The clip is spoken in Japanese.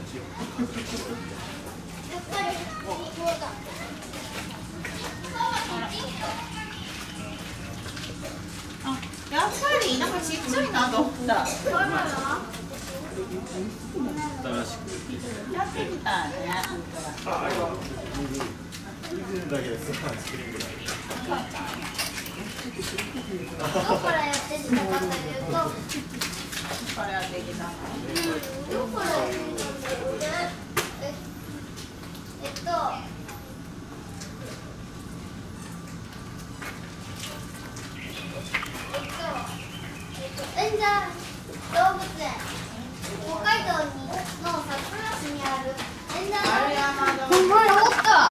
やっぱりなんかちっちゃいなと思った。やってみたいね。 だけです。スクリーンぐらい。 どこからやってきたかというと、 これはできた。 どこからやってきたかというと、